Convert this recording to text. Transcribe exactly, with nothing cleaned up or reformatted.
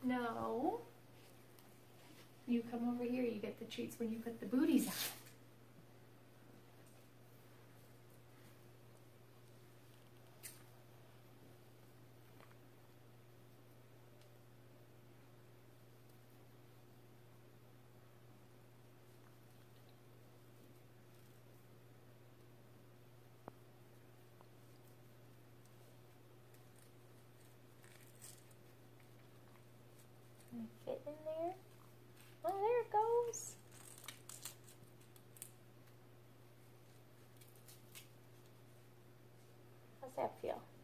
No. You come over here, you get the treats when you put the booties on. Fit in there. Oh, there it goes. How's that feel?